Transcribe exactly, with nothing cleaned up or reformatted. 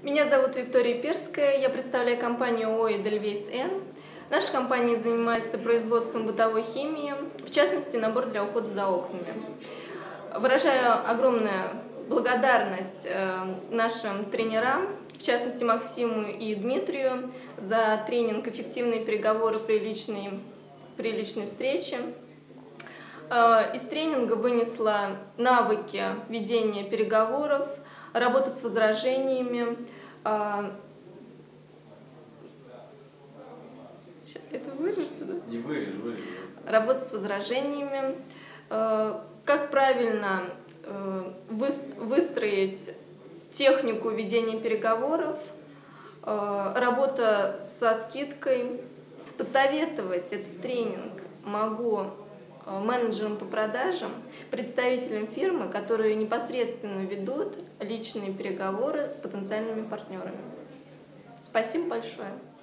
Меня зовут Виктория Перская, я представляю компанию ООО «Эдельвейс Н». Наша компания занимается производством бытовой химии, в частности, набор для ухода за окнами. Выражаю огромную благодарность нашим тренерам, в частности Максиму и Дмитрию, за тренинг «Эффективные переговоры при личной, при личной встрече». Из тренинга вынесла навыки ведения переговоров, работа с возражениями. Это вырежете, да? Не вырежу, вырежу. Работа с возражениями. Как правильно выстроить технику ведения переговоров. Работа со скидкой. Посоветовать этот тренинг могу менеджерам по продажам, представителям фирмы, которые непосредственно ведут личные переговоры с потенциальными партнерами. Спасибо большое.